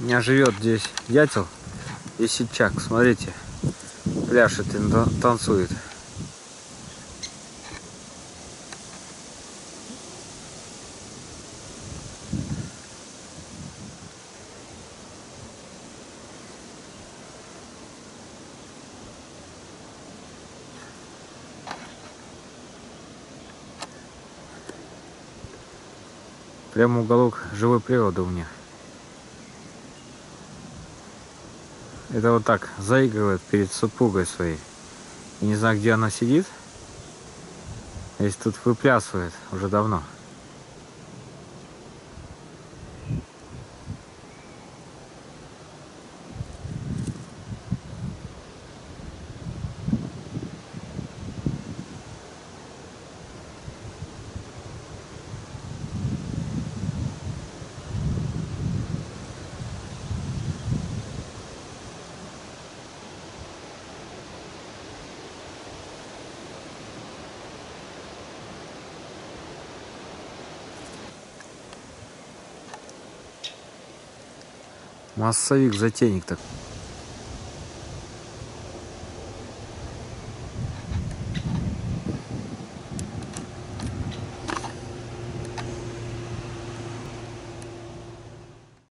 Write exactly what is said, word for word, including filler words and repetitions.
У меня живет здесь дятел и ситчак. Смотрите, пляшет и танцует. Прямо уголок живой природы у меня. Это вот так заигрывает перед супругой своей. Я не знаю, где она сидит. Здесь тут выплясывает уже давно. Массовик, затейник так.